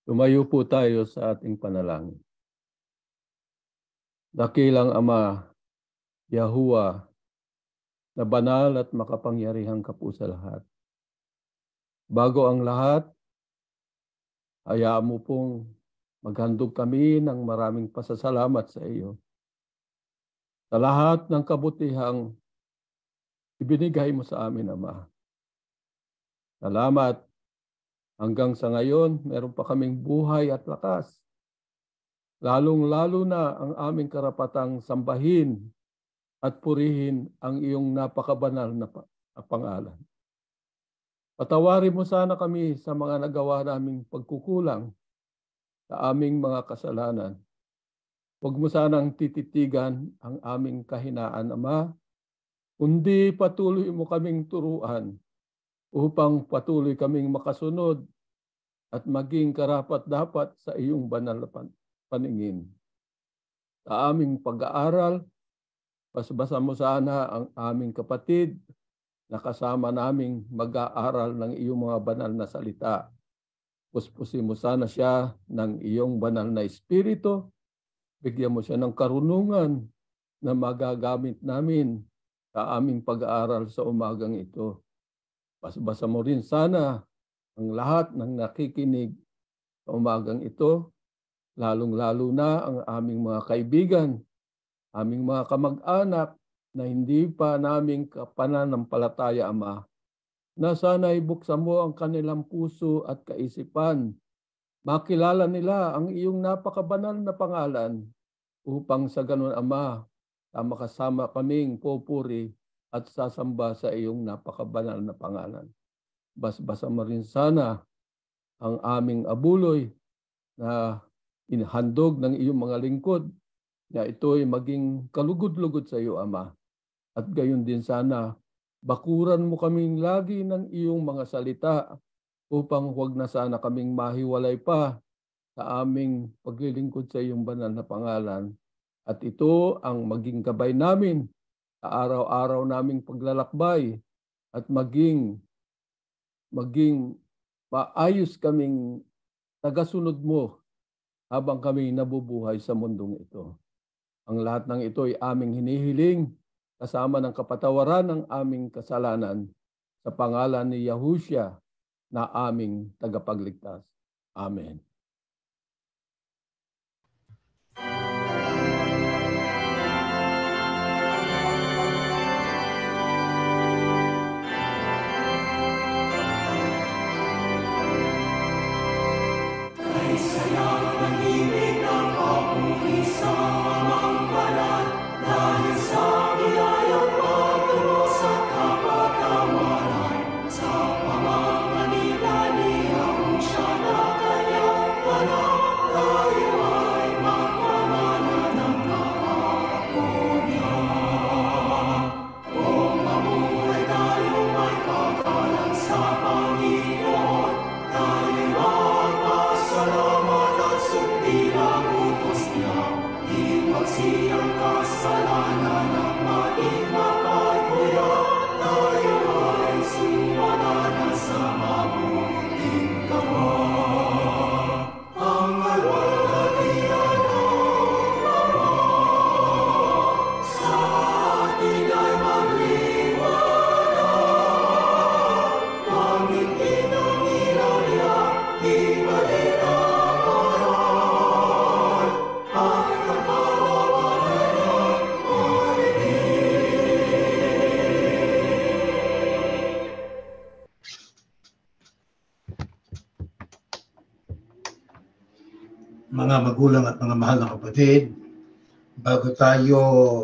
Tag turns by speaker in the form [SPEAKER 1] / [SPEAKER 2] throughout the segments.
[SPEAKER 1] Tumayo po tayo sa ating panalangin. Dakilang Ama, Yahuah, na banal at makapangyarihang ka po sa lahat. Bago ang lahat, hayaan mo pong maghandog kami ng maraming pasasalamat sa iyo. Sa lahat ng kabutihang ibinigay mo sa amin, Ama. Salamat. Hanggang sa ngayon, meron pa kaming buhay at lakas. Lalong-lalo na ang aming karapatang sambahin at purihin ang iyong napakabanal na pangalan. Patawarin mo sana kami sa mga nagawa naming pagkukulang sa aming mga kasalanan. Huwag mo sanang tititigan ang aming kahinaan, Ama, kundi patuloy mo kaming turuan upang patuloy kaming makasunod at maging karapat-dapat sa iyong banal na paningin. Sa aming pag-aaral, basbasan mo sana ang aming kapatid na kasama naming mag-aaral ng iyong mga banal na salita. Puspusin mo sana siya ng iyong banal na espiritu. Bigyan mo siya ng karunungan na magagamit namin sa aming pag-aaral sa umagang ito. Basbasan mo rin sana ang lahat ng nakikinig sa umagang ito, lalong-lalo na ang aming mga kaibigan, aming mga kamag-anak na hindi pa naming pananampalataya, Ama, na sana'y buksan mo ang kanilang puso at kaisipan. Makilala nila ang iyong napakabanal na pangalan upang sa ganun, Ama, sama-kasama kaming pupuri at sasamba sa iyong napakabanal na pangalan. Basbasan mo rin sana ang aming abuloy na inhandog ng iyong mga lingkod na ito'y maging kalugod-lugod sa iyo, Ama. At gayon din sana, bakuran mo kaming lagi ng iyong mga salita upang huwag na sana kaming mahiwalay pa sa aming paglilingkod sa iyong banal na pangalan. At ito ang maging gabay namin sa araw-araw naming paglalakbay at maging maayos kaming tagasunod mo habang kami nabubuhay sa mundong ito. Ang lahat ng ito ay aming hinihiling kasama ng kapatawaran ng aming kasalanan sa pangalan ni Yahusha na aming tagapagligtas. Amen.
[SPEAKER 2] Mga magulang at mga mahal na kapatid, bago tayo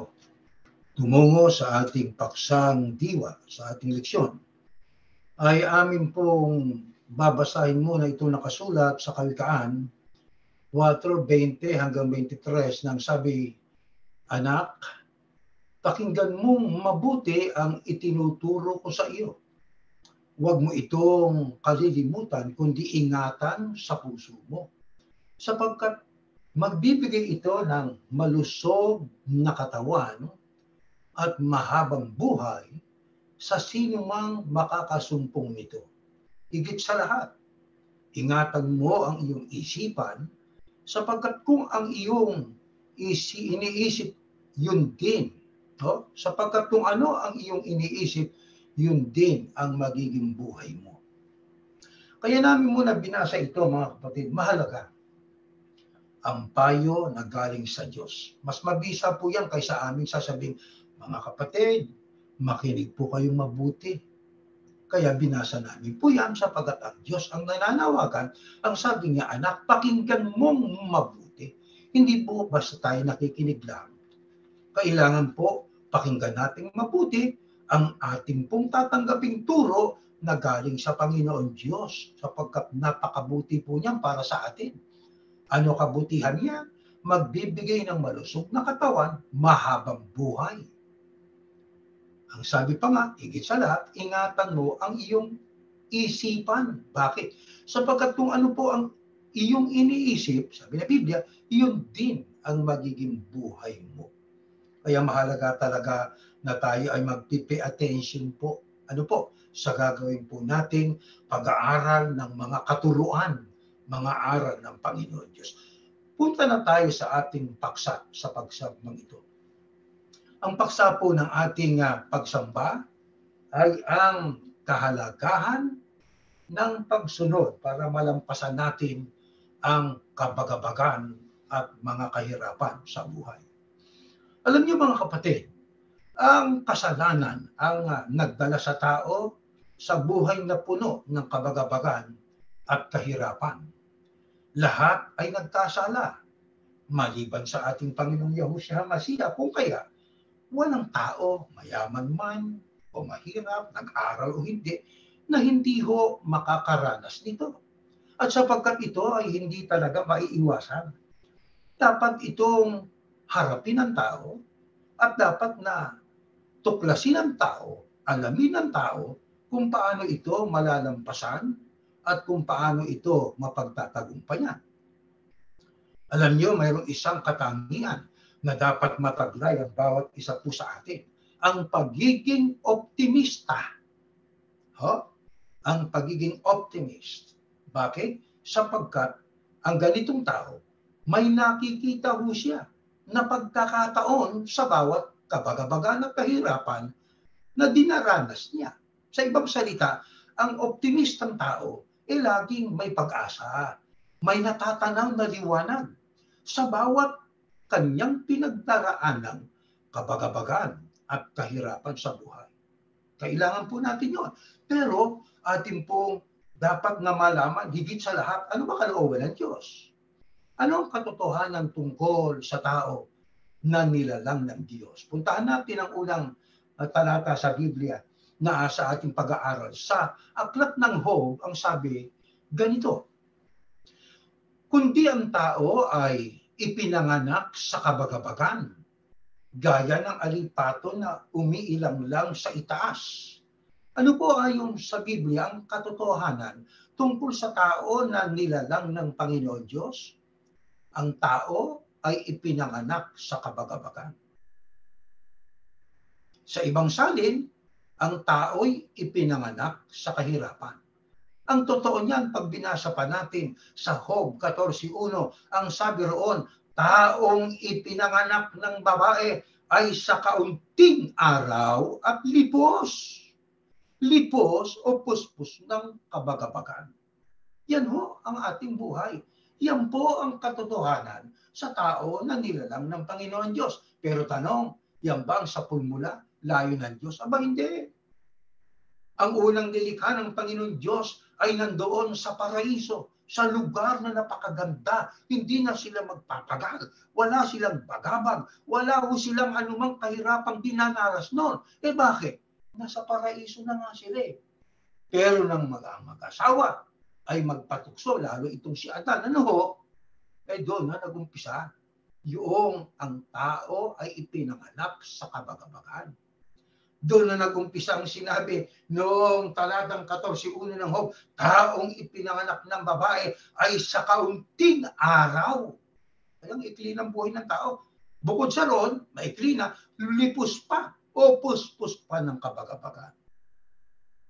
[SPEAKER 2] tumungo sa ating paksang diwa, sa ating leksyon, ay amin pong babasahin muna itong nakasulat sa Kawikaan 4:20 hanggang 23 nang sabi, "Anak, pakinggan mong mabuti ang itinuturo ko sa iyo. Huwag mo itong kalilimutan kundi ingatan sa puso mo. Sapagkat magbibigay ito ng malusog na katawan at mahabang buhay sa sino mang makakasumpong nito. Higit sa lahat, ingatan mo ang iyong isipan, sapagkat kung ang iyong iniisip, yun din. No? Sapagkat kung ano ang iyong iniisip, yun din ang magiging buhay mo. Kaya namin muna binasa ito, mga kapatid. Mahalaga ang payo na galing sa Diyos. Mas mabisa po yan kaysa aming sasabing, mga kapatid, makinig po kayong mabuti. Kaya binasa namin po yan sapagkat ang Diyos ang nananawagan. Ang sabi niya, anak, pakinggan mong mabuti. Hindi po basta tayo nakikinig lang. Kailangan po pakinggan natin mabuti ang ating pong tatanggaping turo na galing sa Panginoon Diyos sapagkat napakabuti po niyan para sa atin. Ano kabutihan niya? Magbibigay ng malusog na katawan, mahabang buhay. Ang sabi pa nga, higit sa lahat, ingatan mo ang iyong isipan. Bakit? Sapagkat kung ano po ang iyong iniisip, sabi na Biblia, iyon din ang magiging buhay mo. Kaya mahalaga talaga na tayo ay mag-pay attention po. Ano po? Sa gagawin po nating pag-aaral ng mga katuruan, mga aral ng Panginoon Diyos. Punta na tayo sa ating paksa sa pagsambang ito. Ang paksa po ng ating pagsamba ay ang kahalagahan ng pagsunod para malampasan natin ang kabagabagan at mga kahirapan sa buhay. Alam niyo mga kapatid, ang kasalanan ang nagdala sa tao sa buhay na puno ng kabagabagan at kahirapan. Lahat ay nagkasala, maliban sa ating Panginoong Yahuah Masiya. Kung kaya, walang tao, mayaman man o mahirap, nag-aral o hindi, na hindi ho makakaranas nito. At sapagkat ito ay hindi talaga maiiwasan, dapat itong harapin ng tao at dapat na tuklasin ng tao, alamin ng tao kung paano ito malalampasan at kung paano ito mapagtatagumpayan. Alam niyo, mayroong isang katangian na dapat mataglay ang bawat isa po sa atin. Ang pagiging optimista. Ang pagiging optimist. Bakit? Sapagkat ang ganitong tao, may nakikita ho siya na pagkakataon sa bawat kabagabagan at kahirapan na dinaranas niya. Sa ibang salita, ang optimistang tao laging may pag-asa, may natatanaw na liwanag sa bawat kanyang pinagdaraanan kabagabagan at kahirapan sa buhay. Kailangan po natin yun. Pero atin pong dapat na malaman, higit sa lahat, ano ba kalooban ng Diyos? Ano ang katotohanan tungkol sa tao na nilalang ng Diyos? Puntahan natin ang unang talata sa Biblia na sa ating pag-aaral. Sa aklat ng Job, ang sabi, ganito, kundi ang tao ay ipinanganak sa kabagabagan, gaya ng alipato na umiilang lang sa itaas. Ano po ayon sa Biblia ang katotohanan tungkol sa tao na nilalang ng Panginoon Diyos? Ang tao ay ipinanganak sa kabagabagan. Sa ibang salin, ang tao'y ipinanganak sa kahirapan. Ang totoo niyan, pag binasa pa natin sa Job 14:1, ang sabi roon, taong ipinanganak ng babae ay sa kaunting araw at lipos. Lipos o puspos ng kabagabagan. Yan ho ang ating buhay. Yan po ang katotohanan sa tao na nilalang ng Panginoon Diyos. Pero tanong, yan ba ang sa pulmula, layo ng Diyos? Aba hindi. Ang unang nilikha ng Panginoon Diyos ay nandoon sa paraiso, sa lugar na napakaganda. Hindi na sila magpapagal. Wala silang bagabag. Wala ho silang anumang kahirapang dinanaras noon. Bakit? Nasa paraiso na nga sila Pero nang mag-asawa ay magpatukso, lalo itong si Adan. Ano ho? Doon na nag-umpisa. Yung ang tao ay ipinanganak sa kabagabagan. Doon na nag-umpisa ang sinabi noong talatang 14:1 ng Job, taong ipinanganak ng babae ay sa kaunting araw. Ang ikli ng buhay ng tao. Bukod sa roon, maikli na, lipos pa o puspos pa ng kabagabagan.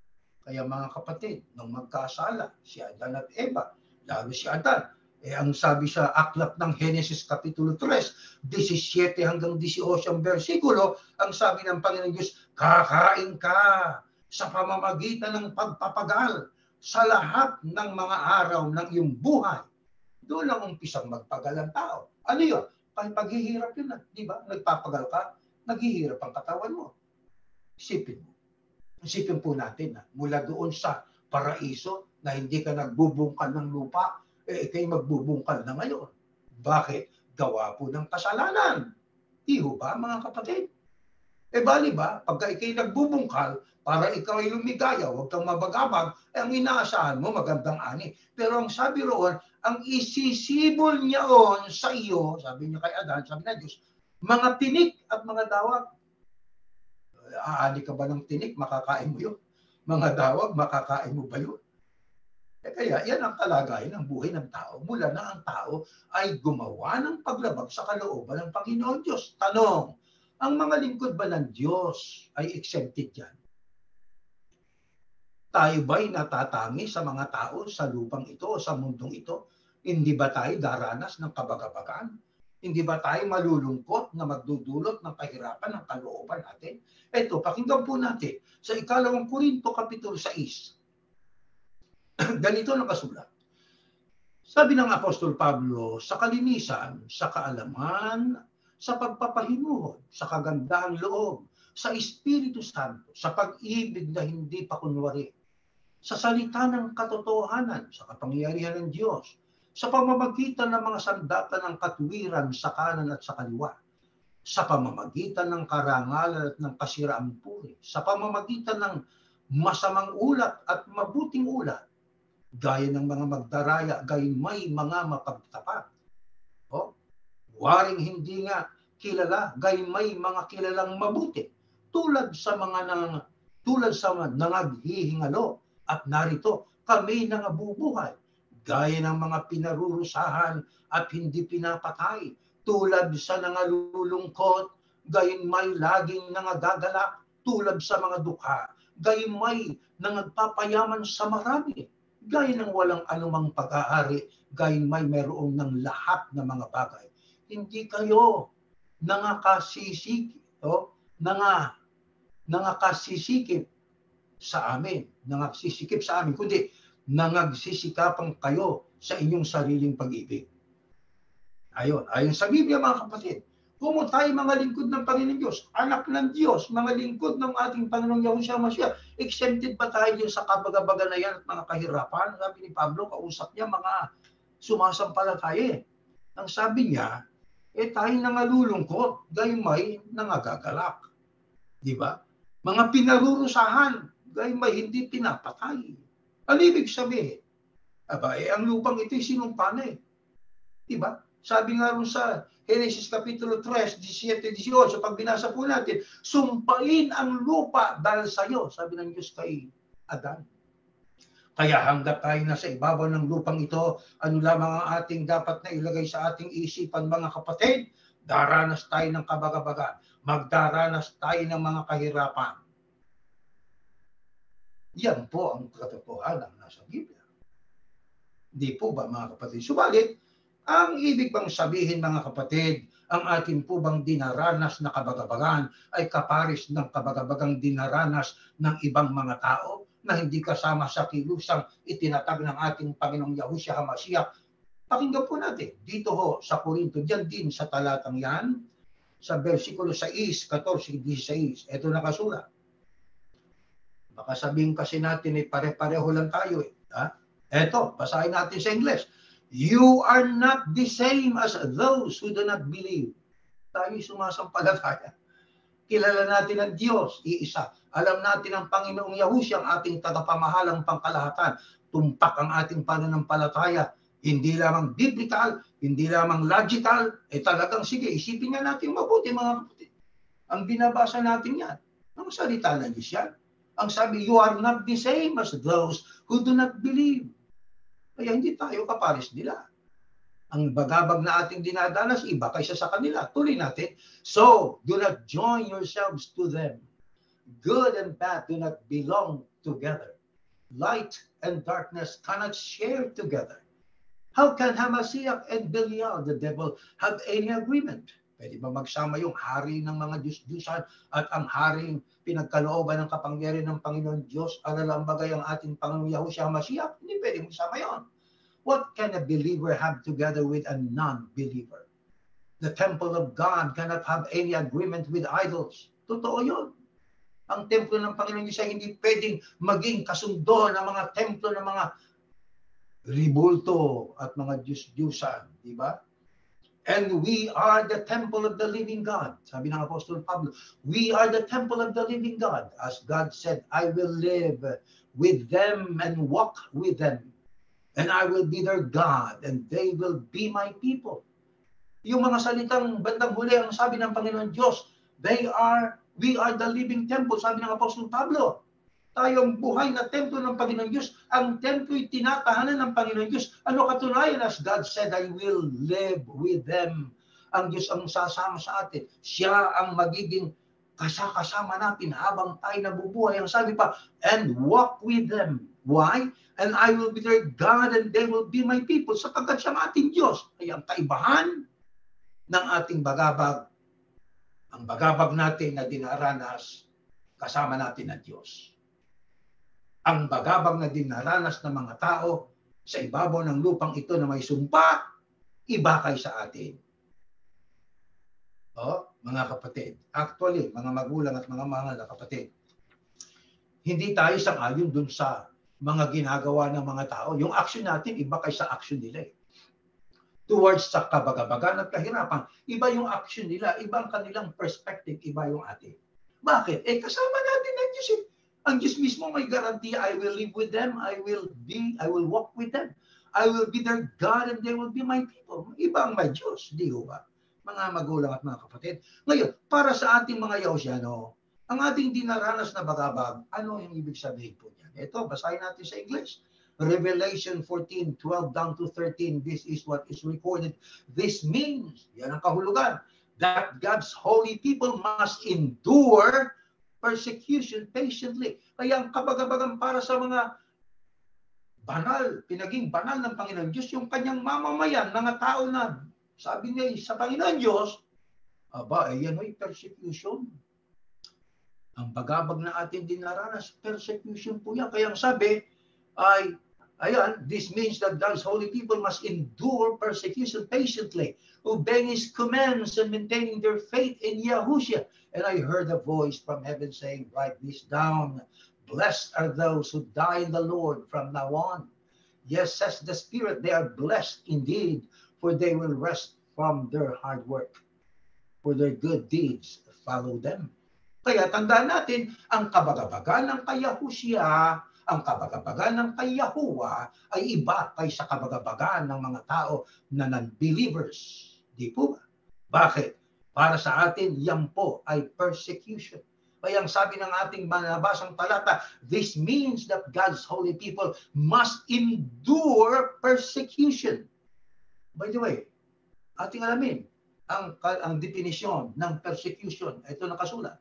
[SPEAKER 2] Kaya mga kapatid, nung magkasala, si Adan at Eva, lalo si Adan, ang sabi sa aklat ng Genesis Kapitulo 3, 17 hanggang 18 ang versikulo, ang sabi ng Panginoon Diyos, kakain ka sa pamamagitan ng pagpapagal sa lahat ng mga araw ng iyong buhay. Doon ang umpisang magpagal ang tao. Ano yun? Paghihirap yun, di ba? Nagpapagal ka, naghihirap ang katawan mo. Isipin mo. Isipin po natin na mula doon sa paraiso na hindi ka nagbubungkal ng lupa, ikay magbubungkal na ngayon. Bakit? Gawa po ng kasalanan. Iho ba mga kapatid? Bali ba, pagka ikay nagbubungkal, para ikaw ay lumigaya, huwag kang mabagabag, ang inaasahan mo magandang ani. Pero ang sabi roon, ang isisibol niya on sa iyo, sabi niya kay Adan, sabi na Diyos, mga tinik at mga dawag. Aani ka ba ng tinik, makakain mo yun? Mga dawag, makakain mo ba yun? Kaya yan ang kalagayan ng buhay ng tao. Mula na ang tao ay gumawa ng paglabag sa kalooban ng Panginoon Diyos. Tanong, ang mga lingkod ba ng Diyos ay exempted yan? Tayo ba'y natatangi sa mga tao sa lupang ito o sa mundong ito? Hindi ba tayo daranas ng kabagabagan? Hindi ba tayo malulungkot na magdudulot ng kahirapan ng kalooban natin? Ito, pakinggan po natin sa 2 Korinto Kapitulo 6. Ganito nakasulat. Sabi ng Apostol Pablo, sa kalinisan, sa kaalaman, sa pagpapahinuhod, sa kagandahang loob, sa Espiritu Santo, sa pag-ibig na hindi pa kunwari, sa salita ng katotohanan, sa kapangyarihan ng Diyos, sa pamamagitan ng mga sandata ng katuwiran sa kanan at sa kaliwa, sa pamamagitan ng karangalan at ng kasiraang puri, sa pamamagitan ng masamang ulat at mabuting ulat, gaya ng mga magdaraya, gayon may mga mapagtapat. Waring hindi nga kilala, gayon may mga kilalang mabuti, tulad sa nangaghihingalo, at narito kami nangabubuhay, gaya ng mga pinarurusahan at hindi pinapatay, tulad sa nangalulungkot, gayon may laging nangagagalak, tulad sa mga dukha, gayon may nangagpapayaman sa marami, gaya ng walang anumang pag-aari, gayon may meron ng lahat ng mga bagay. Hindi kayo nangakasisikip sa amin, kundi nangagsisikapan kayo sa inyong sariling pag-ibig. Ayon sa Biblia mga kapatid, kung tayo mga lingkod ng Panginoon Diyos, anak ng Diyos, mga lingkod ng ating Panginoong Yahuah Mashiach, exempted ba tayo din sa kabagabagan na yan at mga kahirapan? Sabi ni Pablo, kausap niya mga sumasampalataya. Ang sabi niya, tayo nangalulungkot, gayon may nangagagalak. Di ba? Mga pinarurusahan, gayon may hindi pinapatay. Ano ibig sabihin? Ang lupang ito'y sinumpa na eh. Di ba? Sabi nga rin sa Genesis Kapitulo 3, 17-18, pag binasa po natin, sumpain ang lupa dahil sa iyo, sabi ng Diyos kay Adan. Kaya hanggat tayo nasa ibabaw ng lupang ito, ano lamang ang ating dapat na ilagay sa ating isipan mga kapatid? Daranas tayo ng kabagabagan. Magdaranas tayo ng mga kahirapan. Yan po ang katotohanan nasa Biblia. Di po ba mga kapatid? Subalit, ang ibig bang sabihin mga kapatid, ang ating po bang dinaranas na kabagabagan ay kaparis ng kabagabagang dinaranas ng ibang mga tao na hindi kasama sa kilusang itinatag ng ating Panginoong Yahuah Mashiach? Pakinggan po natin dito ho sa Korinto, diyan din sa talatang yan, sa versikulo 6, 14, 16. Ito nakasulat. Baka sabihin kasi natin pare-pareho lang tayo eh. Ito, basahin natin sa English. You are not the same as those who do not believe. Tayo sumasampalataya. Kilala natin ang Diyos, iisa. Alam natin ang Panginoong Yahushua, ang ating tagapamahalang pangkalahatan. Tumpak ang ating pananampalataya. Hindi lamang biblical, hindi lamang logical. Talagang sige, isipin nga natin mabuti mga kapatid. Ang binabasa natin yan. Ang salita ng Diyos yan. Ang sabi, you are not the same as those who do not believe. Kaya hindi tayo kapares nila. Ang bagabag na ating dinadanas, iba kaysa sa kanila. Tuloy natin. So, do not join yourselves to them. Good and bad do not belong together. light and darkness cannot share together. How can Hamashiach and Belial, the devil, have any agreement? Pwede ba magsama yung hari ng mga Diyos-Diyosan at ang haring pinagkalooban ng kapangyarihan ng Panginoon Diyos, alalambagay ang ating Panginoong Yahusha Hamashiach? Hindi pwede magsama yon. What can a believer have together with a non-believer? The temple of God cannot have any agreement with idols. Totoo yun. Ang templo ng Panginoon Diyos ay hindi pwedeng maging kasundo ng mga templo ng mga ribulto at mga Diyos-Diyosan, di ba? And we are the temple of the living God. Sabi ng Apostol Pablo, we are the temple of the living God. As God said, I will live with them and walk with them. And I will be their God and they will be my people. Yung mga salitang bandang huli, ang sabi ng Panginoon Diyos, we are the living temple. Sabi ng Apostol Pablo, tayo ang buhay na templo ng Panginoon Diyos. Ang templo'y tinatahanan ng Panginoon Diyos. Ano katunayan? As God said, I will live with them. Ang Diyos ang sasama sa atin. Siya ang magiging kasama natin habang tayo nabubuhay. Ang sabi pa, and walk with them. Why? And I will be their God and they will be my people. Sapagkat siya ang ating Diyos. Ay ang kaibahan ng ating bagabag. Ang bagabag natin na dinaranas, kasama natin ang Diyos. Ang bagabag na dinaranas ng mga tao sa ibabaw ng lupang ito na may sumpa, iba kay sa atin. Mga kapatid, actually, mga magulang at mga mahal na kapatid, hindi tayo sang-ayon dun sa mga ginagawa ng mga tao. Yung action natin, iba kay sa action nila. Towards sa kabagabagan at kahirapan, iba yung action nila, iba ang kanilang perspective, iba yung atin. Bakit? Kasama natin ang Diyos. Ang Diyos mismo may garantiya, I will live with them, I will walk with them. I will be their God and they will be my people. Ibang may Diyos, di ba? Mga magulang at mga kapatid. Ngayon, para sa ating mga Yahusiano, ang ating dinaranas na bagabag, ano yung ibig sabihin po niyan? Ito, basahin natin sa English. Revelation 14:12 down to 13, this is what is recorded. This means, yan ang kahulugan, that God's holy people must endure persecution patiently. Kaya ang kabagabagan para sa mga banal, pinaging banal ng Panginoon Diyos, yung kanyang mamamayan, mga tao na, sabi niya sa Panginoon Diyos, yan ay persecution. Ang bagabag na atin dinaranas, persecution po yan. Kaya ang sabi, this means that God's holy people must endure persecution patiently, obeying His commands and maintaining their faith in Yahusha. And I heard a voice from heaven saying, write this down. Blessed are those who die in the Lord from now on. Yes, says the Spirit, they are blessed indeed, for they will rest from their hard work, for their good deeds follow them. Kaya tandaan natin, ang kabagabagan ng kay Yahusha, ang kabagabagan ng kay Yahuah ay iba kaysa kabagabagan ng mga tao na non-believers. Di po ba? Bakit? Para sa atin, yan po ay persecution. Kaya ang sabi ng ating manabasang talata, this means that God's holy people must endure persecution. By the way, ating alamin ang definisyon ng persecution. Ito nakasulat.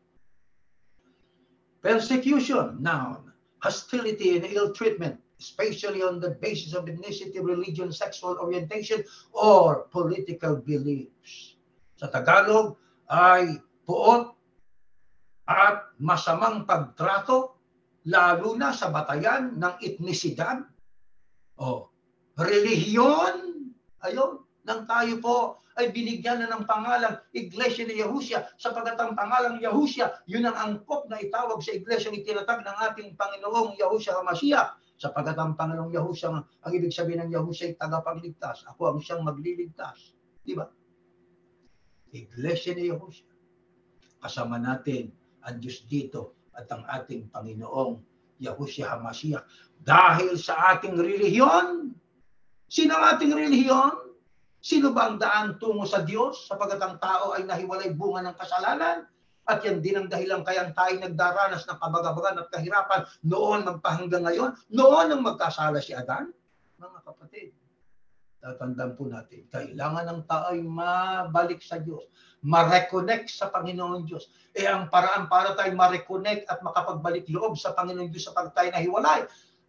[SPEAKER 2] Persecution, noun, hostility and ill treatment, especially on the basis of ethnicity, religion, sexual orientation, or political beliefs. Sa Tagalog ay puot at masamang pagtrato, lalo na sa batayan ng etnisidad o relihiyon. Ayun, nang tayo po ay binigyan na ng pangalang Iglesia ni Yahusha, sapagat ang pangalang Yahusha, yun ang angkop na itawag sa Iglesia ni tinatag ng ating Panginoong Yahusha Hamashiach. Sapagat ang Panginoong Yahusha, ang ibig sabihin ng Yahusha ay tagapagligtas. Ako ang siyang magliligtas. Di ba? Iglesia ni Yahusha. Kasama natin ang Diyos dito at ang ating Panginoong Yahusha Hamashiach. Dahil sa ating relihiyon, sino ang ating relihiyon? Sino ba ang daan tungo sa Diyos? Sapagat ang tao ay nahiwalay bunga ng kasalanan. At yan din ang dahilan kaya tayo nagdaranas ng kabagabagan at kahirapan noon magpahanggang ngayon. Noon nang magkasala si Adan. Mga kapatid, tatandaan po natin, kailangan ng tao ay mabalik sa Diyos. Ma-reconnect sa Panginoon Diyos. Ang paraan para tayo ma-reconnect at makapagbalik loob sa Panginoon Diyos sa pag tayo nahiwalay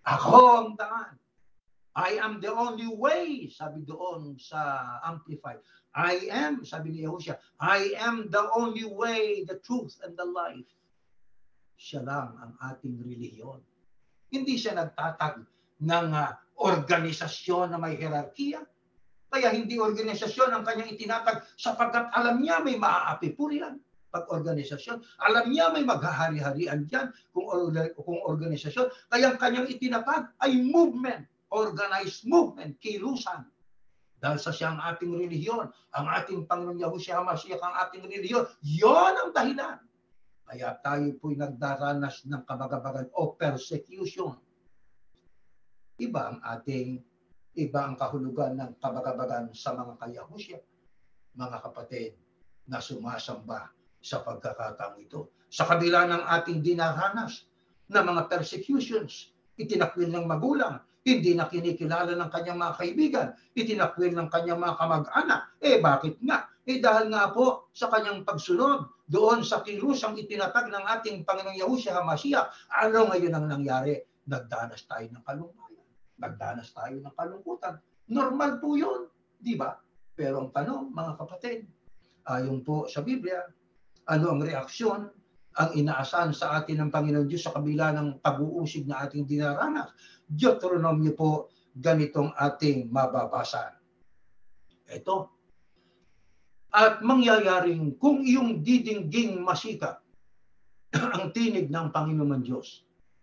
[SPEAKER 2] Ako ang daan. I am the only way, sabi doon sa Amplified. I am, sabi ni Yahusha, I am the only way, the truth, and the life. Siya lang ang ating relihiyon. Hindi siya nagtatag ng organisasyon na may hierarkiya. Kaya hindi organisasyon ang kanyang itinatag sapagkat alam niya may maaapi po riyan. Pag organisasyon, alam niya may maghahari-harian dyan kung organisasyon. Kaya ang kanyang itinatag ay movement. Organized movement, kilusan. Dahil sa siyang ating relihiyon, ang ating Panginoon Yahuah Mashiach ang ating relihiyon, yon ang dahilan. Kaya tayo po'y nagdaranas ng kabagabagan o persecution. Iba ang kahulugan ng kabagabagan sa mga kayahusya, mga kapatid na sumasamba sa pagkakataong ito. Sa kabila ng ating dinaranas na mga persecutions, itinakwil ng magulang, hindi na kinikilala ng kanyang mga kaibigan, itinakwil ng kanyang mga kamag-anak. Bakit nga? Dahil nga po sa kanyang pagsunod doon sa kilusang itinatag ng ating Panginoong Yahuah Mashiach, ano ngayon ang nangyari? Nagdanas tayo ng kalungkutan. Nagdanas tayo ng kalungkutan. Normal po yun, di ba? Pero ang tanong, mga kapatid, ayon po sa Biblia, ano ang reaksyon ang inaasahan sa atin ng Panginoon Diyos sa kabila ng pag-uusig na ating dinaranas? Deuteronomio po, ganitong ating mababasa. Ito. At mangyayaring kung iyong didingging masika ang tinig ng Panginoon Diyos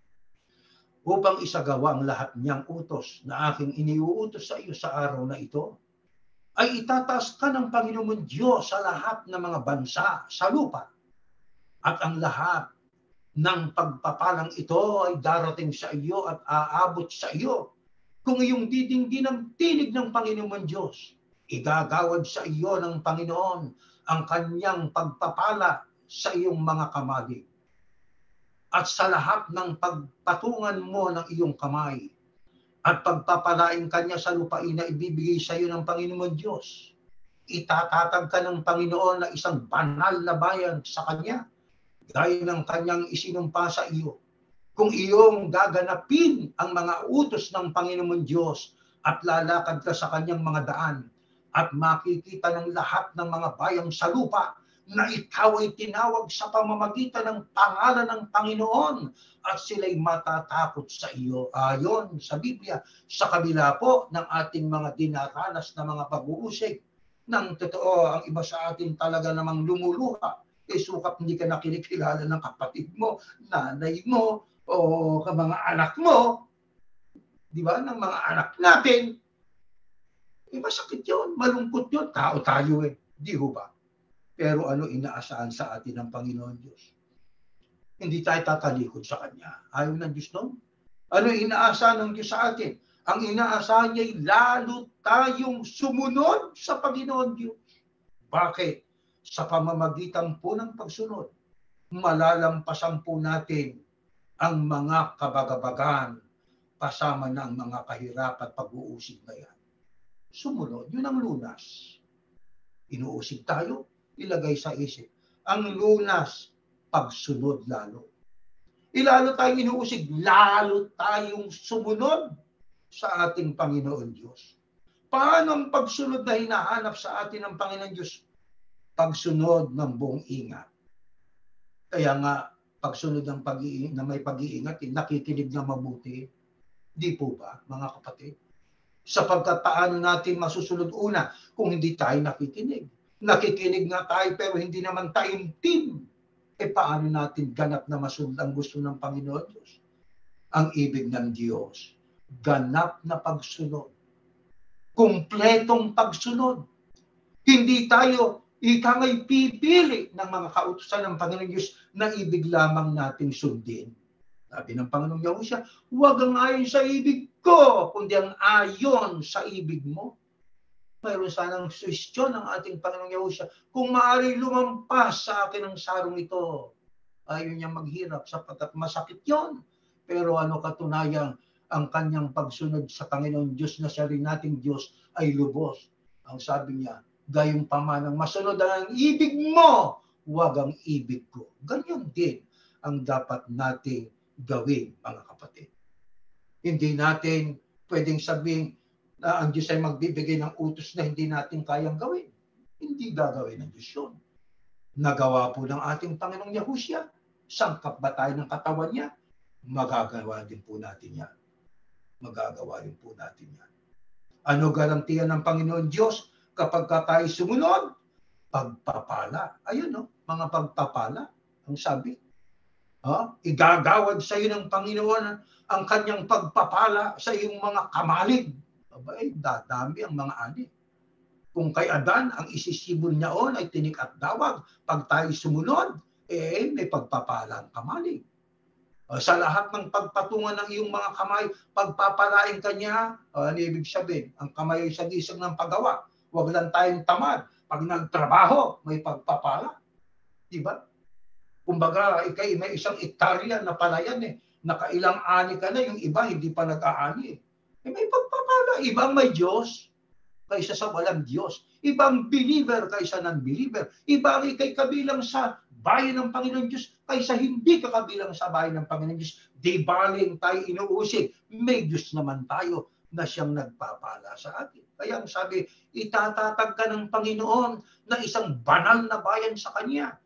[SPEAKER 2] upang isagawa ang lahat niyang utos na aking iniuutos sa iyo sa araw na ito, ay itataas ka ng Panginoon Diyos sa lahat ng mga bansa sa lupa. At ang lahat ng pagpapalang ito ay darating sa iyo at aabot sa iyo kung iyong didinggin ang tinig ng Panginoon Diyos. Igagawad sa iyo ng Panginoon ang kanyang pagpapala sa iyong mga kamali. At sa lahat ng pagpatungan mo ng iyong kamay at pagpapalain kanya sa lupain na ibibigay sa iyo ng Panginoon Diyos. Itatatag ka ng Panginoon na isang banal na bayan sa kanya, gaya ng kanyang isinumpa sa iyo. Kung iyong gaganapin ang mga utos ng Panginoon Diyos at lalakad ka sa kanyang mga daan at makikita ng lahat ng mga bayang sa lupa na ikaw ay tinawag sa pamamagitan ng pangalan ng Panginoon at sila'y matatakot sa iyo. Ayon sa Biblia, sa kabila po ng ating mga dinaranas na mga pag-uusig, ng totoo, ang iba sa atin talaga namang lumuluha. Sukat hindi ka nakinikilala ng kapatid mo, nanay mo, o mga anak mo, di ba, ng mga anak natin. Masakit yun, malungkot yun, tao tayo di ba? Pero ano inaasahan sa atin ng Panginoon Diyos? Hindi tayo tatalikod sa Kanya. Ayaw ng Diyos noon. Ano inaasahan ng Diyos sa atin? Ang inaasahan niya ay lalo tayong sumunod sa Panginoon Diyos. Bakit? Sa pamamagitan po ng pagsunod, malalampasan po natin ang mga kabagabagan kasama ng mga kahirap at pag-uusig na yan. Sumunod, yun ang lunas. Inuusig tayo, ilagay sa isip. Ang lunas, pagsunod lalo. Ilalo tayong inuusig, lalo tayong sumunod sa ating Panginoon Diyos. Paano ang pagsunod na hinahanap sa atin ng Panginoon Diyos? Pagsunod ng buong ingat. Kaya nga, pagsunod ng na may pag-iingat, nakikinig na mabuti. Di po ba, mga kapatid? Sapagkat paano natin masusunod una kung hindi tayo nakikinig? Nakikinig nga tayo pero hindi naman tayong team. Paano natin ganap na masunod ang gusto ng Panginoon Diyos? Ang ibig ng Diyos, ganap na pagsunod. Kumpletong pagsunod. Hindi tayo ikangay pipili ng mga kautusan ng Panginoon Diyos na ibig lamang nating sundin. Sabi ng Panginoong Yahushua, huwag ang ayon sa ibig ko, kundi ang ayon sa ibig mo. Mayroon sanang suwestyon ng ating Panginoong Yahushua, kung maaari lumampas sa akin ang sarong ito, ayaw niya maghirap sapagkat masakit yon. Pero ano katunayan, ang kanyang pagsunod sa Panginoon Diyos na siya rin nating Diyos ay lubos. Ang sabi niya, gayong pamanang masunod ang ibig mo, huwag ang ibig ko. Ganyan din ang dapat nating gawin, mga kapatid. Hindi natin pwedeng sabihin na ang Diyos ay magbibigay ng utos na hindi natin kayang gawin. Hindi gagawin ng Diyos yun. Nagawa po ng ating Panginoong Yahusha. Sangkap ba tayo ng katawan niya? Magagawa din po natin yan. Magagawa din po natin yan. Ano garantiya ng Panginoon Diyos kapag tayo sumunod? Pagpapala. Ayun, no? Mga pagpapala. Ang sabi. Igagawad sa iyo ng Panginoon ang kanyang pagpapala sa iyong mga kamalig. Abay, dadami ang mga ani. Kung kay Adan, ang isisibol niya ay tinik at dawag. Pag tayo sumunod, may pagpapala ang kamalig. Sa lahat ng pagpatungan ng iyong mga kamay, pagpapalain ka niya, ano ibig sabihin? Ang kamay ay sagisag ng paggawa. Huwag lang tayong tamad. Pag nagtrabaho, may pagpapala. Diba? Kumbaga, ikay may isang ektarya na palayan nakailang ani ka na, yung iba hindi pa nag-aani. May pagpapala. Ibang may Diyos kaysa sa walang Diyos. Ibang believer kaysa non-believer. Ibang ikay kabilang sa bayan ng Panginoon Diyos kaysa hindi ka kabilang sa bayan ng Panginoon Diyos. Di baling tayo inuusig. May Diyos naman tayo na siyang nagpapala sa atin. Kaya ang sabi, itatatag ka ng Panginoon na isang banal na bayan sa Kanya.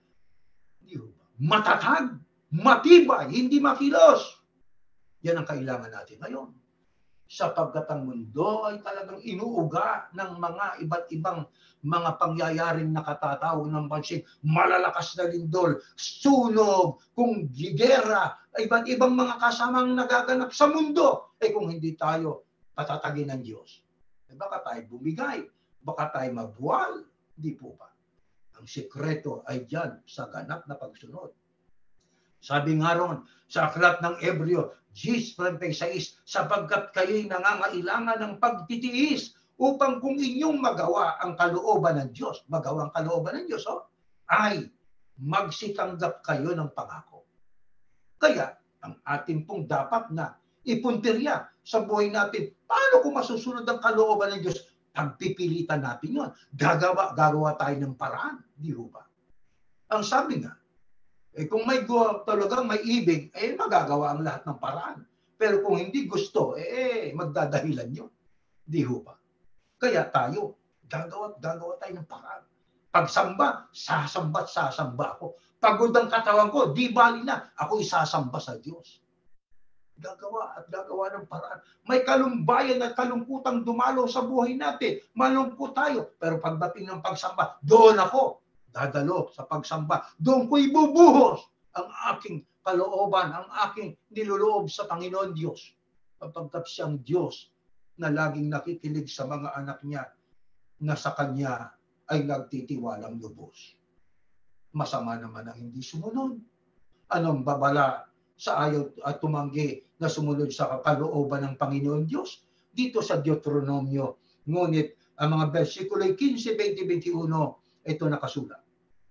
[SPEAKER 2] Matatag, matibay, hindi makilos. Yan ang kailangan natin ngayon. Sapagkat ang mundo ay talagang inuuga ng mga iba't ibang mga pangyayaring nakatatawag ng pansin, malalakas na lindol, sunog, kung gigera, iba't ibang mga kasamang nagaganap sa mundo. Kung hindi tayo patatagin ng Diyos, baka tayo bumigay, baka tayo mabuwal, hindi po ba? Ang sikreto ay dyan sa ganap na pagsunod. Sabi nga ron, sa aklat ng Ebreo 10:36, sapagkat kayo'y nangangailangan ng pagtitiis upang kung inyong magawa ang kalooban ng Diyos, magawa ang kalooban ng Diyos, ay magsitanggap kayo ng pangako. Kaya, ang ating pong dapat na ipuntirya sa buhay natin, paano kung masusunod ang kalooban ng Diyos? Pagpipilitan natin yun. Gagawa tayo ng paraan. Di ba? Ang sabi nga, kung may talagang may ibig, magagawa ang lahat ng paraan. Pero kung hindi gusto, magdadahilan yun. Di ba? Kaya tayo, gagawa tayo ng paraan. Pagsamba, sasamba ako. Pagod ang katawan ko, di bali na, ako isasamba sa Diyos. Gagawa ng paraan. May kalumbayan at kalungkutang dumalo sa buhay natin. Malungkot tayo. Pero pagdating ng pagsamba, doon ako dadalo sa pagsamba. Doon ko ibubuhos ang aking kalooban, ang aking niluloob sa Panginoon Diyos. Sapagkat siyang Diyos na laging nakikinig sa mga anak niya na sa Kanya ay nagtitiwalang lubos. Masama naman ang hindi sumunod. Anong babala sa ayaw at tumanggi na sumunod sa kalooban ng Panginoon Diyos? Dito sa Deuteronomio, ngunit ang mga versikulo 15, 20, 21, ito nakasulat.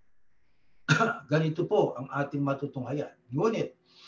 [SPEAKER 2] Ganito po ang ating matutunghayan. Ngunit,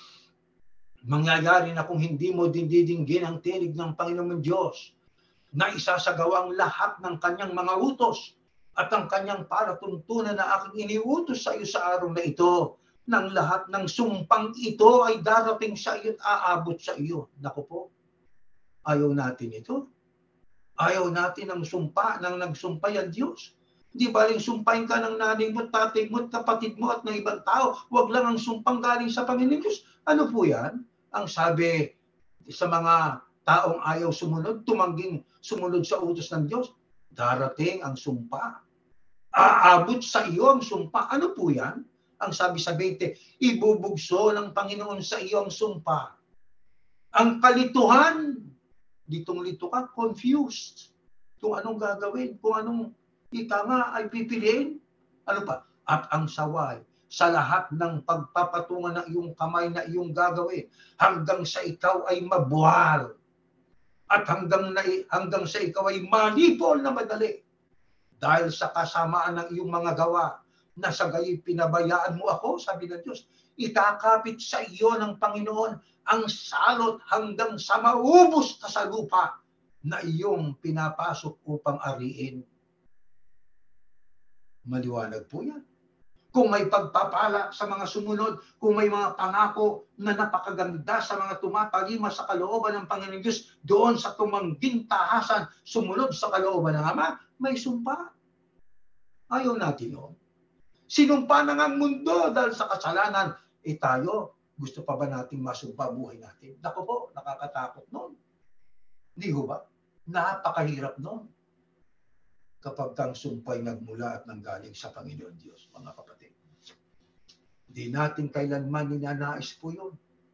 [SPEAKER 2] mangyayari na kung hindi mo didinggin ang tinig ng Panginoon Diyos na isasagawa ang lahat ng kanyang mga utos at ang kanyang palatuntunan na aking iniutos sa iyo sa araw na ito, ng lahat ng sumpang ito ay darating sa iyo at aabot sa iyo. Naku po, ayaw natin ito. Ayaw natin ang sumpa ng nagsumpay ang Diyos. Di ba rin sumpahin ka ng nanay mo, tatay mo, kapatid mo at ng ibang tao? Huwag lang ang sumpang galing sa Panginoon Diyos. Ano po yan? Ang sabi sa mga taong ayaw sumunod, tumangging sumunod sa utos ng Diyos, darating ang sumpa. Aabot sa iyo ang sumpa. Ano po yan? Ang sabi sa 20, ibubugso ng Panginoon sa iyo ang sumpa. Ang kalituhan, ditong lito ka, confused. Kung anong gagawin, kung anong ika nga ay pipiliin. Ano pa? At ang saway sa lahat ng pagpapatungan ng iyong kamay na iyong gagawin hanggang sa ikaw ay mabuhal. At hanggang sa ikaw ay malipol na madali. Dahil sa kasamaan ng iyong mga gawa na sa gayoy pinabayaan mo ako, sabi ng Diyos, ikakapit sa iyo ng Panginoon ang salot hanggang sa maubos ka sa lupa na iyong pinapasok upang ariin. Maliwanag po yan. kung may pagpapala sa mga sumunod, kung may mga pangako na napakaganda sa mga tumatalima sa kalooban ng Panginoon Diyos, doon sa tumangging tahasan, sumunod sa kalooban ng Ama, may sumpa. Ayaw natin yun. Sinumpa na nga ang mundo dahil sa kasalanan. Tayo, gusto pa ba natin masumpa buhay natin? Naku po, nakakatakot nun. Hindi ho ba? Napakahirap nun. Kapag kang sumpay nagmula at nanggaling sa Panginoon Diyos, mga kapatid. Hindi natin kailanman ninanais po yun.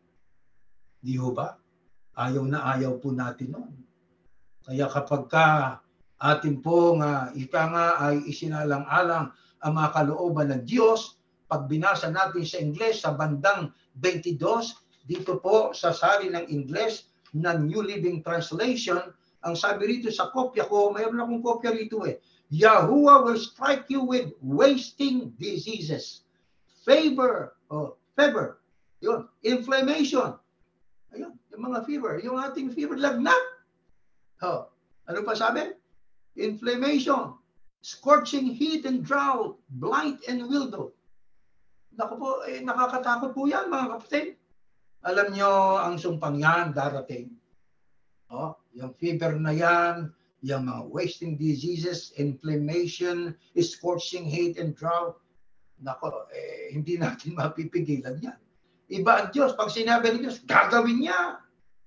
[SPEAKER 2] Di ho ba? Ayaw na ayaw po natin nun. Kaya kapag ka atin pong ika nga ay isinalang-alang ang mga kalooban ng Diyos, pag binasa natin sa Ingles sa bandang 22, dito po sa sali ng Ingles ng New Living Translation, ang sabi rito sa kopya ko, mayroon akong kopya rito Yahuah will strike you with wasting diseases. Fever, yun, inflammation. Ayun, yung mga fever, yung ating fever, lagnat. Ano pa sabi? Inflammation, scorching heat and drought, blight and mildew. Naku po, nakakatakot po yan, mga kapatid. Alam nyo, ang sumpang yan, darating. Yung fever na yan, yung mga wasting diseases, inflammation, scorching heat and drought, nako, hindi natin mapipigilan yan. Iba ang Diyos. Pag sinabi ng Diyos, gagawin niya.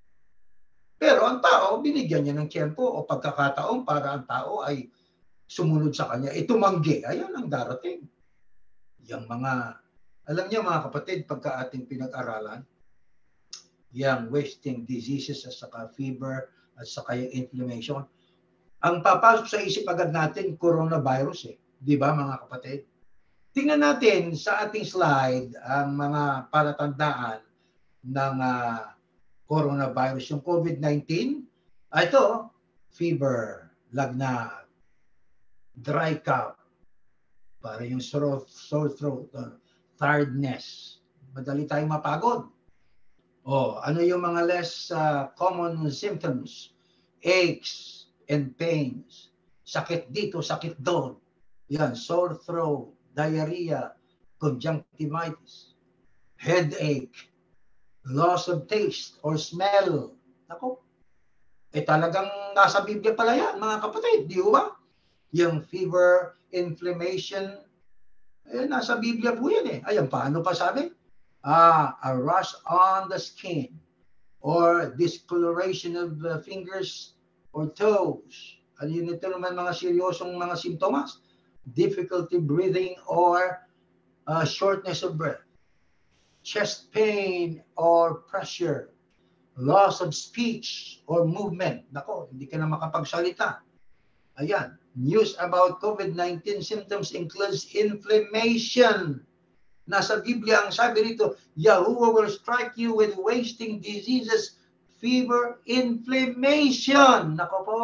[SPEAKER 2] Pero ang tao, binigyan niya ng tiyempo o pagkakataon para ang tao ay sumunod sa kanya. Tumanggi. Ayun ang darating. Yung mga, alam niyo mga kapatid, pagka ating pinag-aralan, yung wasting diseases at saka fever at saka yung inflammation, ang papasok sa isip agad natin, coronavirus Di ba mga kapatid? Tingnan natin sa ating slide ang mga palatandaan ng coronavirus. Yung COVID-19, ito, fever, lagnat, dry cough, para yung sore throat, tiredness, madali tayong mapagod. Ano yung mga less common symptoms? Aches and pains, sakit dito, sakit doon. Yan, sore throat, diarrhea, conjunctivitis, headache, loss of taste or smell. Ako, talagang nasa Biblia pala yan, mga kapatid, di ba? Yung fever, inflammation, nasa Biblia po yan Ayan, paano pa sabi? A rash on the skin or discoloration of the fingers or toes. Ano yun ito naman mga seryosong mga simptomas? Difficulty breathing or shortness of breath, chest pain or pressure, loss of speech or movement. Nako, hindi ka na makapagsalita. Ayan, news about COVID-19 symptoms includes inflammation. Nasa Biblia ang sabi rito, Yahuah will strike you with wasting diseases, fever, inflammation. Nako po,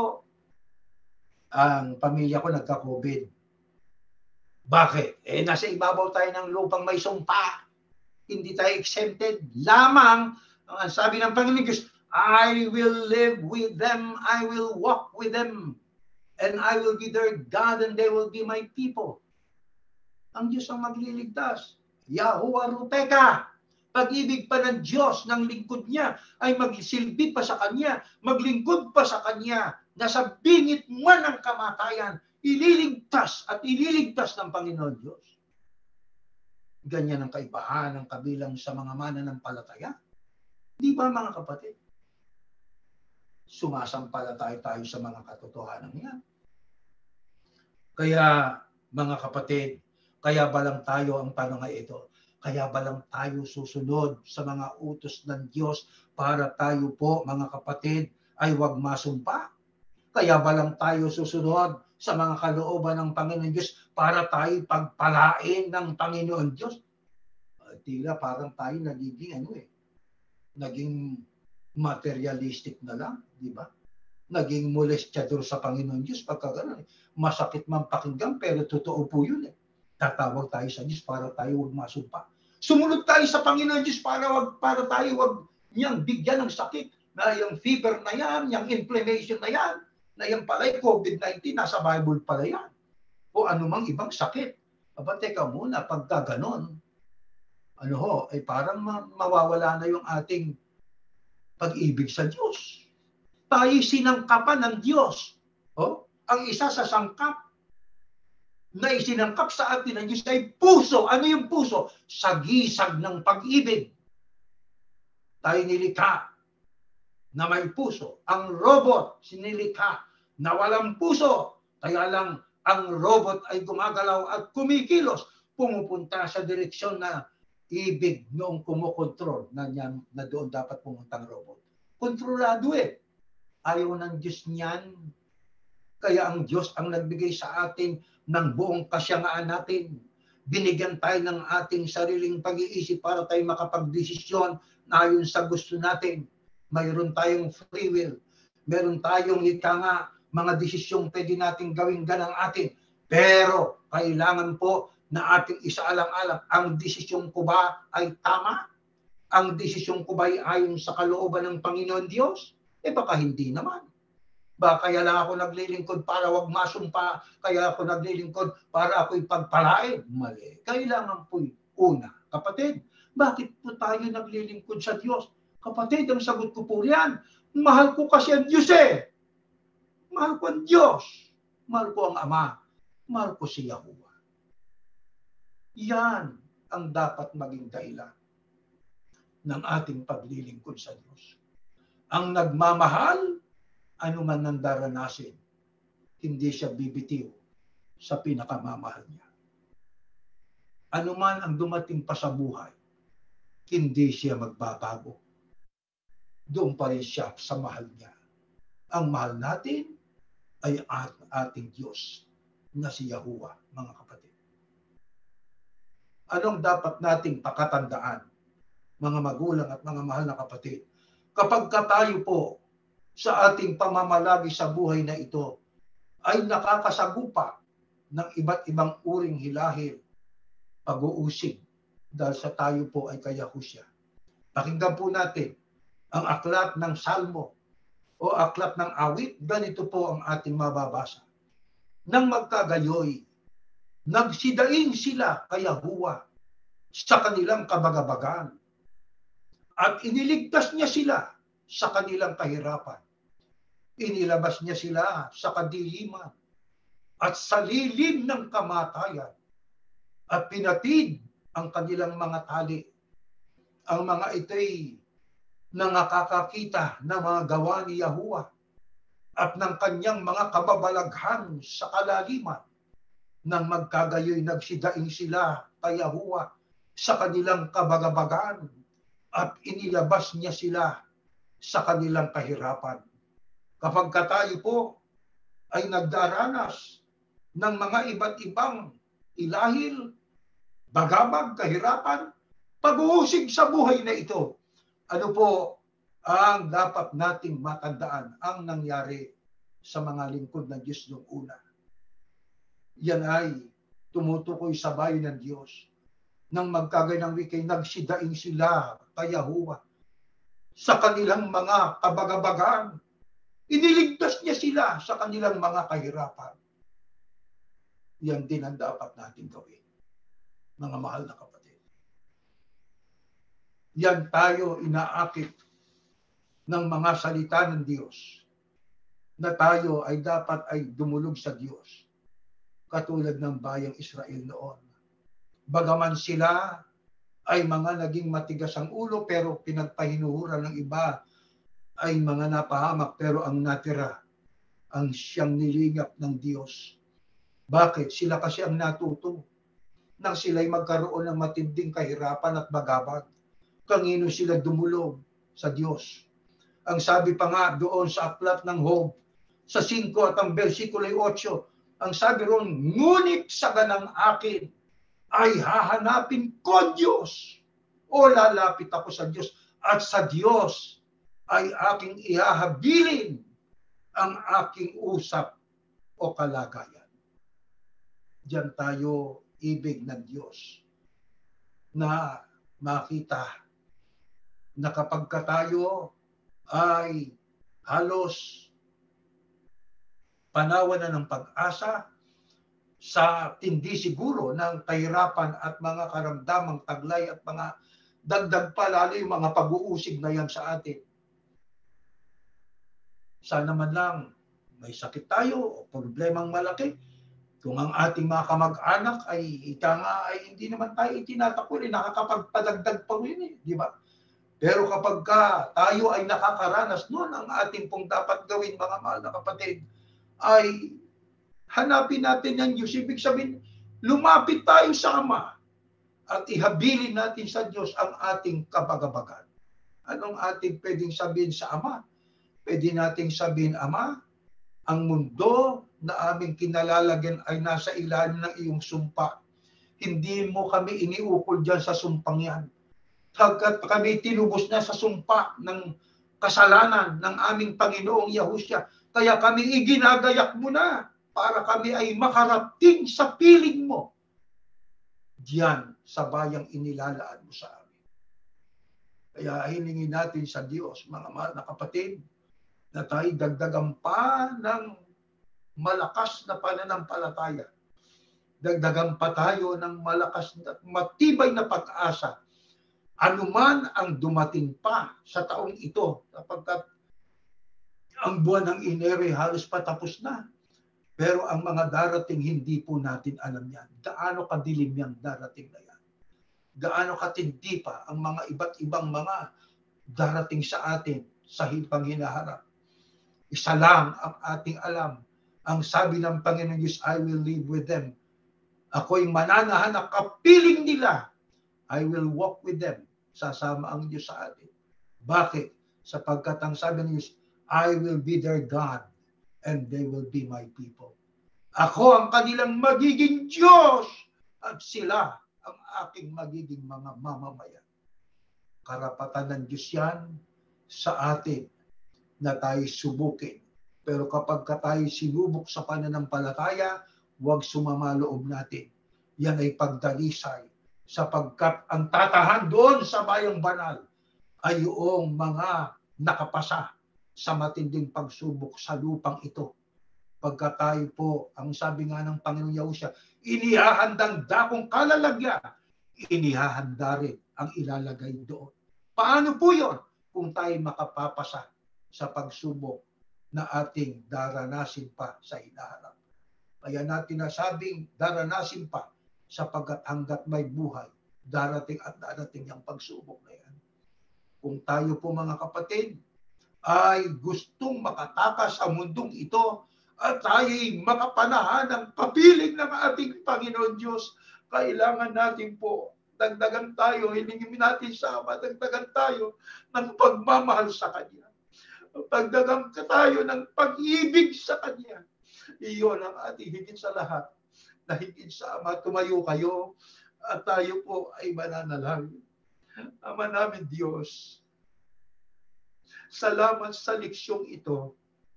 [SPEAKER 2] ang pamilya ko nagka-COVID. Bakit? Nasa ibabaw tayo ng lupang may sumpa. Hindi tayo exempted. Lamang, ang sabi ng Panginoon Diyos, I will live with them, I will walk with them, and I will be their God, and they will be my people. Ang Diyos ang magliligtas. Yahuah Rupeka. Pag-ibig pa ng Diyos, ng lingkod niya, ay magsilbi pa sa Kanya, maglingkod pa sa Kanya, nasa bingit man ng kamatayan, ililigtas at ililigtas ng Panginoon Diyos. Ganyan ang kaibahan ng kabilang sa mga mananampalataya. Di ba mga kapatid? Sumasampalataya tayo sa mga katotohanan niya. Kaya mga kapatid, kaya ba lang tayo, ang tanong ay ito, kaya ba lang tayo susunod sa mga utos ng Diyos para tayo po mga kapatid ay huwag masumpa? Kaya ba lang tayo susunod sa mga kalooban ng Panginoon Diyos para tayo pagpalain ng Panginoon Diyos? Tila parang tayo nagiging naging materialistic na lang, di ba? Naging molestyador sa Panginoon Diyos pagka gano'n. Masakit man pakinggan pero totoo po yun Tatawag tayo sa Diyos para tayo huwag masumpa. Sumunod tayo sa Panginoon Diyos para tayo huwag niyang bigyan ng sakit na yung fever na yan, yung inflammation na yan, na yung pala COVID-19, nasa Bible pala yan. O anumang ibang sakit. Aba, teka muna, pagka ganon, ano ho, ay parang mawawala na yung ating pag-ibig sa Diyos. Tayo'y sinangkapan ng Diyos. Ang isa sa sangkap na isinangkap sa atin ng Diyos ay puso. Ano yung puso? Sagisag ng pag-ibig. Tayo nilikha na may puso. Ang robot, sinilikha na walang puso. Kaya lang, ang robot ay gumagalaw at kumikilos. Pumupunta sa direksyon na ibig noong kumokontrol na doon dapat pumunta ang robot. Kontrolado Ayaw ng Diyos niyan. Kaya ang Diyos ang nagbigay sa atin ng buong kasyagaan natin. Binigyan tayo ng ating sariling pag-iisip para tayo makapagdesisyon na ayon sa gusto natin. Mayroon tayong free will. Meron tayong mga desisyong pwede natin gawin ganang atin. Pero kailangan po na ating isaalang-alang, ang desisyon ko ba ay tama? Ang desisyon ko ba ay ayon sa kalooban ng Panginoon Diyos? Baka hindi naman. Kaya lang ako naglilingkod para wag masumpa, kaya ako naglilingkod para ako'y pagpalain. Mali. Kailangan po'y una. Kapatid, bakit po tayo naglilingkod sa Diyos? Kapatid, ang sagot ko po yan, mahal ko kasi ang Diyos Mahal ko ang Diyos. Mahal ko ang Ama. Mahal ko si Yahuah. Yan ang dapat maging dahilan ng ating paglilingkod sa Diyos. Ang nagmamahal, ano man ang daranasin, hindi siya bibitiw sa pinakamamahal niya. Ano man ang dumating pa sa buhay, hindi siya magbabago. Doon pa rin siya sa mahal niya. Ang mahal natin ay ating Diyos na si Yahuah, mga kapatid. Anong dapat nating pakatandaan, mga magulang at mga mahal na kapatid? Kapag tayo po sa ating pamamalagi sa buhay na ito ay nakakasagupa ng iba't ibang uring hilahil, pag-uusig, dahil sa tayo po ay kay Yahusha. Pakinggan po natin ang aklat ng Salmo o aklat ng awit. Ganito po ang ating mababasa. Nang magkagayoy, nagsidaing sila kay Yahuah sa kanilang kabagabagan at iniligtas niya sila sa kanilang kahirapan. Inilabas niya sila sa kadiliman at sa lilim ng kamatayan at pinatid ang kanilang mga tali. Ang mga ito'y nakakakita ng mga gawa ni Yahuah at ng kanyang mga kababalaghan sa kalaliman. Nang magkagayoy, nagsidaing sila kay Yahuah sa kanilang kabagabagan at inilabas niya sila sa kanilang kahirapan. Kapag tayo po ay nagdaranas ng mga iba't ibang ilahil, bagabag, kahirapan, pag-uusig sa buhay na ito, ano po ang dapat nating matandaan ang nangyari sa mga lingkod ng Diyos noong una? Yan ay tumutukoy sa bayan ng Diyos. Nang magkaganang wikay, nagsidaing sila kay Yahuah sa kanilang mga kabagabagan. Iniligtas niya sila sa kanilang mga kahirapan. Yan din ang dapat natin gawin, mga mahal na kapatid. Yan tayo inaakit ng mga salita ng Diyos na tayo ay dapat ay dumulog sa Diyos katulad ng bayang Israel noon. Bagaman sila ay mga naging matigas ang ulo pero pinagpahinuhuran ng iba ay mga napahamak, pero ang natira ang siyang nilingap ng Diyos. Bakit? Sila kasi ang natuto nang sila'y magkaroon ng matinding kahirapan at bagabag. Kanino sila dumulog? Sa Diyos. Ang sabi pa nga doon sa aklat ng Job, sa 5 at ang versikulo 8, ang sabi roon, ngunit sa ganang akin ay hahanapin ko Diyos, o lalapit ako sa Diyos, at sa Diyos ay aking ihahabilin ang aking usap o kalagayan. Diyan tayo ibig ng Diyos na makita na kapag tayo ay halos panawan na ng pag-asa, sa tindi siguro ng kahirapan at mga karamdamang taglay at mga dagdag pa lalo yung mga pag-uusig na yan sa atin. Sana man lang may sakit tayo o problemang malaki. Kung ang ating mga kamag-anak ay ay hindi naman tayo itinatakol, nakakapagpadagdag pa rin di ba? Pero kapag tayo ay nakakaranas noon, ang ating pong dapat gawin, mga mahal na kapatid, ay hanapin natin ang Diyos. Ibig sabihin, lumapit tayo sa Ama at ihabilin natin sa Diyos ang ating kabagabagan. Anong ating pwedeng sabihin sa Ama? Pwede nating sabihin, Ama, ang mundo na aming kinalalagyan ay nasa ilalim ng iyong sumpa. Hindi mo kami iniukol dyan sa sumpang yan. Hanggat kami tinubos na sa sumpa ng kasalanan ng aming Panginoong Yahusha. Kaya kami iginagayak mo na para kami ay makarating sa piling mo diyan sa bayang inilalaan mo sa amin. Kaya hiningin natin sa Diyos, mga mahal na kapatid, na tayo dagdagan pa ng malakas na pananampalataya. Dagdagan pa tayo ng malakas at matibay na pag-asa. Anuman ang dumating pa sa taong ito, sapagkat ang buwan ng Enero halos patapos na. Pero ang mga darating, hindi po natin alam yan. Gaano kadilim yung darating na yan. Gaano katindi pa ang mga iba't ibang mga darating sa atin sa hipang hinaharap. Isa lang ang ating alam. Ang sabi ng Panginoon Diyos, I will live with them. Ako'y mananahan, kapiling nila. I will walk with them. Sasama ang Diyos sa atin. Bakit? Sapagkat ang sabi ng Diyos, I will be their God and they will be my people. Ako ang kanilang magiging Diyos at sila ang aking magiging mga mamamayan. Karapatan ng Diyos yan sa atin na tayo subukin. Pero kapag tayo sinubok sa pananampalataya, huwag sumama loob natin. Yan ay pagdalisay. Sapagkat ang tatahan doon sa bayang banal ay yung mga nakapasa sa matinding pagsubok sa lupang ito. Pagka tayo po, ang sabi nga ng Panginoong Yahusha, inihahandang dakong kalalagyan, inihahanda rin ang ilalagay doon. Paano po yun? Kung tayo makapapasa sa pagsubok na ating daranasin pa sa hinaharap. Kaya natin nasabing daranasin pa sapagkat hanggat may buhay, darating at darating ang pagsubok na yan. Kung tayo po mga kapatid ay gustong makatakas sa mundong ito at tayo'y makapanahan ng kapiling ng ating Panginoon Diyos, kailangan natin po dagdagan tayo, hilingin natin sa Ama, dagdagan tayo ng pagmamahal sa Kanya. Dagdagan tayo ng pag-ibig sa Kanya. Iyon ang ating higit sa lahat. Na higit sa Ama, tumayo kayo at tayo po ay mananalangin. Ama namin Diyos, salamat sa leksyong ito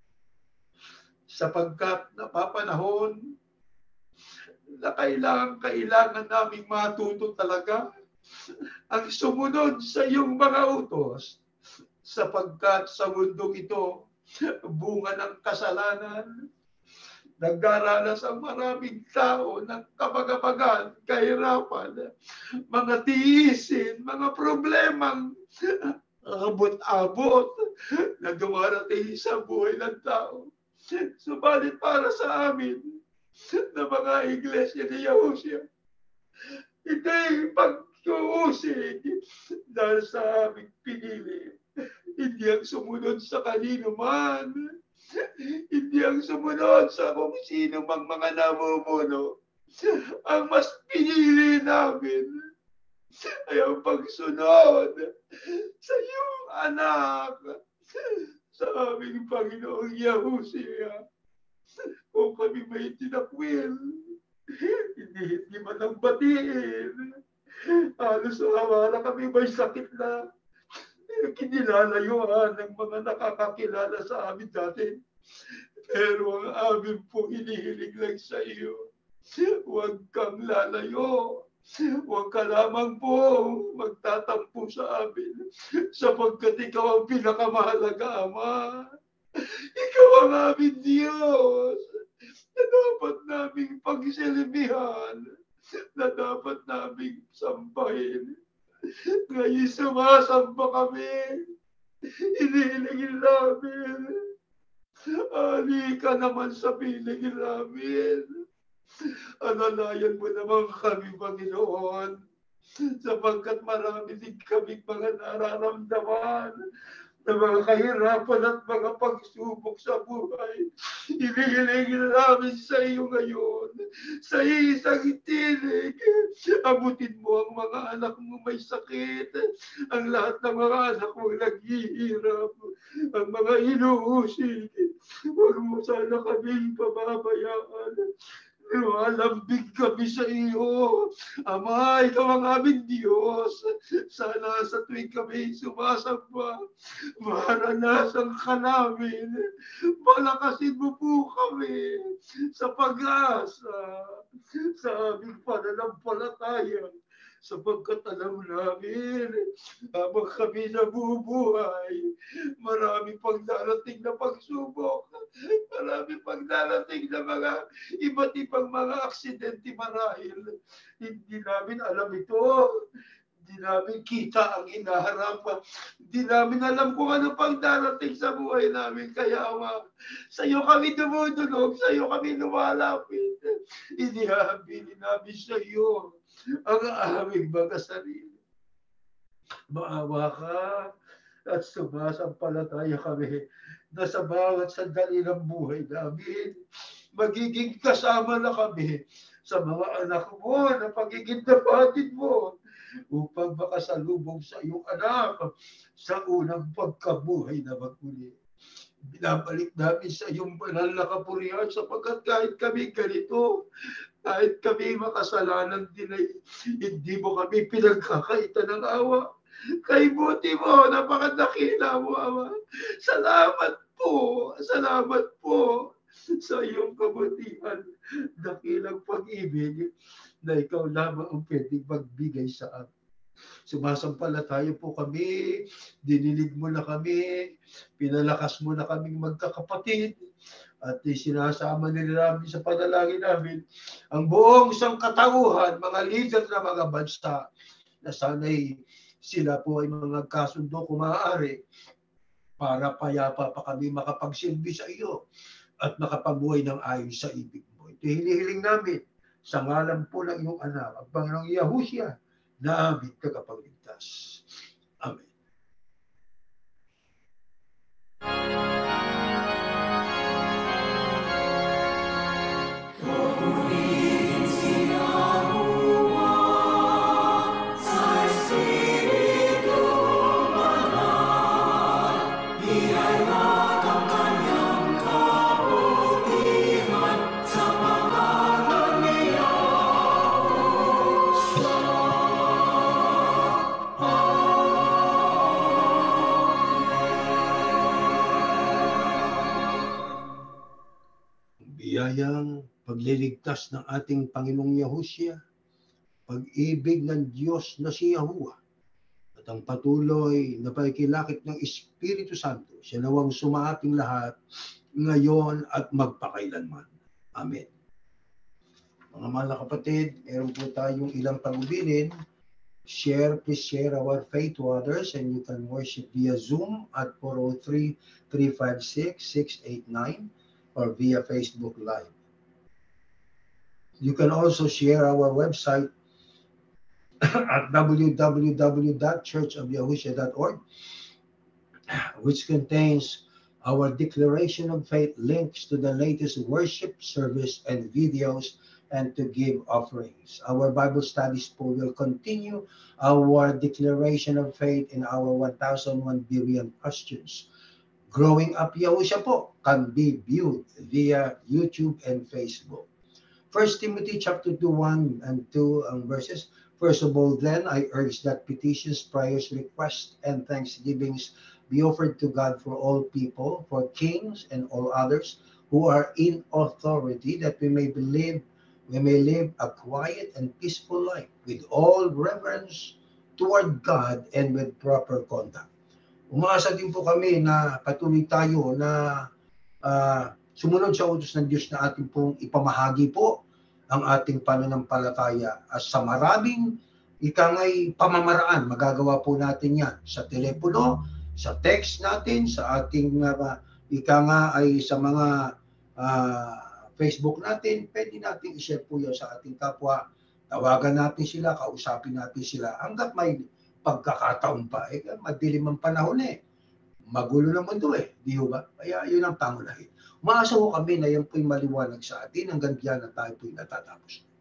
[SPEAKER 2] sapagkat napapanahon na kailangan naming matuto talaga ang sumunod sa iyong mga utos sapagkat sa mundong ito bunga ng kasalanan, nagdaranas ang maraming tao ng kabagabagan, kahirapan, mga tiisin, mga problemang abot-abot na dumarating sa buhay ng tao. Subalit para sa amin na mga iglesia ni Yahusha, hindi pag-uusig dahil sa aming pinili. Hindi ang sumunod sa kanino man. Hindi ang sumunod sa kung sino mang mga namumuno. Ang mas pinili namin ay ang pagsunod sa iyong anak, sa aming Panginoong Yahusha. Kung kami may tinakwil, hindi man ang batiin. Halos wala kami may sakit na kinilalayuan ng mga nakakakilala sa amin dati. Pero ang amin po hinihiling lang sa iyo, huwag kang lalayo. Huwag ka lamang po magtatampo sa amin sapagkat ikaw ang pinakamahalaga, Ama. Ikaw ang aming Diyos na dapat naming mapagsilbihan na dapat naming sambahin. Ngayon sumasamba kami. Inihiling namin. Halika naman sa piling namin. Alalayan mo naman kami, Panginoon, sapagkat marami din kami mga nararamdaman na mga kahirapan at mga pagsubok sa buhay. Inihiling namin sa iyo ngayon, sa isang tinig, abutin mo ang mga anak mo may sakit, ang lahat ng mga anak mo naghihirap, ang mga inuusig. Huwag mo sana kami pababayaan. Lumalambig kami sa iyo. Ama, ikaw ang aming Diyos. Sana sa tuwing kami sumasamba, maranasan ka namin. Palakasin mo po kami sa pag-asa, sa aming pananampalataya. Sapagkat alam namin, habang kami nabubuhay, marami pang darating na pagsubok, marami pang darating na mga iba't ibang mga aksidente marahil. Hindi namin alam ito. Hindi namin kita ang hinaharap. Hindi namin alam kung ano pang darating sa buhay namin. Kaya sa iyo kami dumudulog, sa iyo kami lumalapit. Inihahabilin namin sa iyo ang aming mga sarili. Maawa ka at sumasampalataya kami na sa bawat sandali ng buhay namin, magiging kasama na kami sa mga anak mo na pagiging kapatid mo upang makasalubong sa iyong anak sa unang pagkabuhay na maguli. Binabalik namin sa iyong banal na kapurihan sapagkat kahit kami ganito, kahit kami makasalanan din ay hindi mo kami pinagkakaita ng awa. Kay buti mo, napakadakila mo, Ama. Salamat po sa iyong kabutihan. Dakilang pag-ibig na ikaw lamang ang pwedeng magbigay sa amin. Sumasampalataya po kami, dinilig mo na kami, pinalakas mo na kaming magkakapatid, at sinasama nila namin sa panalangin namin ang buong sangkatauhan, mga leader na mga bansa, na sana'y sila po ay mga kasundo kung maaari para payapa pa kami makapagsilbi sa iyo at makapabuhay ng ayon sa ibig mo. Ito hinihiling namin sa ngalan po ng iyong anak, ang Panginoong Yahusha, na aming tagapagligtas. Amen. Biyayang pagliligtas ng ating Panginoong Yahusha, pag-ibig ng Diyos na si Yahuah, at ang patuloy na pagkilakip ng Espiritu Santo, siya nawang sumaating lahat, ngayon at magpakailanman. Amen. Mga mahal na kapatid, meron po tayong ilang pagubilin. Please share our faith to others, and you can worship via Zoom at 403-356-689 or via Facebook Live. You can also share our website at www.churchofyahusha.org, which contains our declaration of faith, links to the latest worship service and videos, and to give offerings. Our Bible studies po will continue our declaration of faith in our 1,001 billion questions. Growing Up Yahusha po can be viewed via YouTube and Facebook. 1 Timothy chapter 2, 1 and 2 ang verses. First of all, then, I urge that petitions, prayers, requests, and thanksgivings be offered to God for all people, for kings and all others who are in authority, that we may live a quiet and peaceful life with all reverence toward God and with proper conduct. Umaasa din po kami na patuloy tayo na sumunod sa utos ng Diyos na ating pong ipamahagi po ang ating pananampalataya at sa maraming ikangay pamamaraan. Magagawa po natin yan sa telepono, sa text natin, sa ating ikanga ay sa mga Facebook natin. Pwede natin i-share po yan sa ating kapwa. Tawagan natin sila, kausapin natin sila hanggat may pagkakataon pa. Madilim ang panahon magulo ng mundo di ba? Kaya yun ang pangunahin. Umaasa ko kami na yan po'y maliwanag sa atin hanggang diyan na tayo po'y natatapos.